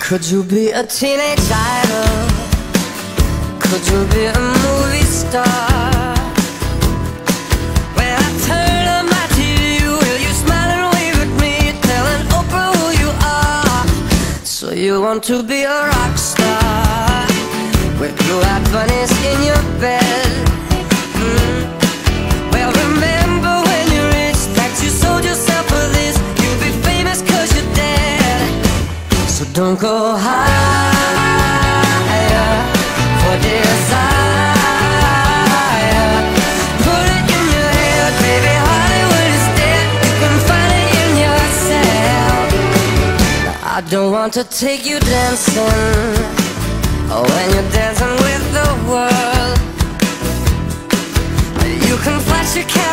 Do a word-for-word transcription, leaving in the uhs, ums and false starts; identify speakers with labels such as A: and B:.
A: Could you be a teenage idol? Could you be a movie star? When I turn on my T V, will you smile and wave at me, telling Oprah who you are? So you want to be a rock star with blue-eyed bunnies in your bed? mm. Well, remember when you reached that you sold yourself for this. You'll be famous cause you're dead. So don't go higher for desire. Put it in your head, baby, Hollywood is dead. You can find it in yourself. Now, I don't want to take you dancing, oh, when you're dancing with the world. You can flash your camera